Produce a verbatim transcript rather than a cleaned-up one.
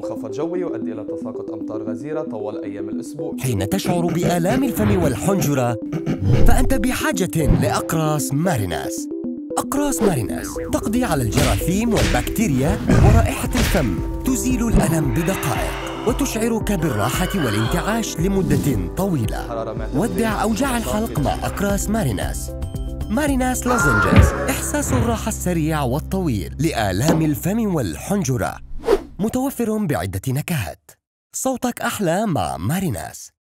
منخفض جوي يؤدي إلى تساقط أمطار غزيرة طوال أيام الأسبوع. حين تشعر بآلام الفم والحنجرة فأنت بحاجة لأقراص ماريناس. أقراص ماريناس تقضي على الجراثيم والبكتيريا ورائحة الفم، تزيل الألم بدقائق وتشعرك بالراحة والانتعاش لمدة طويلة. ودع أوجاع الحلق مع أقراص ماريناس. ماريناس لوزنجز، إحساس الراحة السريع والطويل لآلام الفم والحنجرة، متوفر بعدة نكهات. صوتك أحلى مع ماريناس.